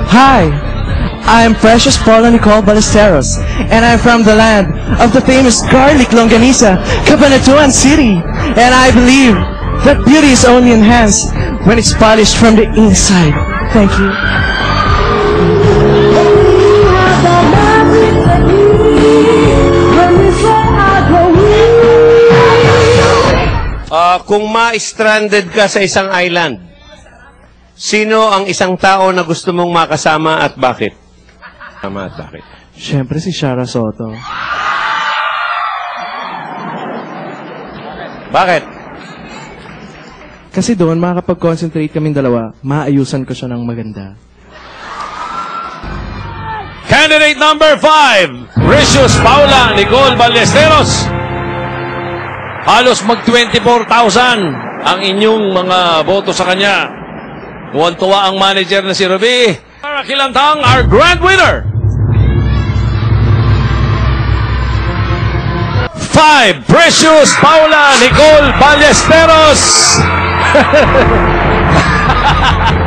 Hi, I'm Precious Paula Nicole Ballesteros, and I'm from the land of the famous garlic longanisa, Cabanatuan City. And I believe that beauty is only enhanced when it's polished from the inside. Thank you. Kung ma-stranded ka sa isang island, sino ang isang tao na gusto mong makasama at bakit? At bakit? Siyempre si Shara Soto. Bakit? Kasi doon, makakapag-concentrate kaming dalawa, maayusan ko siya ng maganda. Candidate number 5, Precious Paula Nicole Ballesteros. Halos mag-24,000 ang inyong mga boto sa kanya. Tuwan-tuwa ang manager na si Ruby. Para Kilantang, our grand winner. 5, Precious Paula Nicole Ballesteros.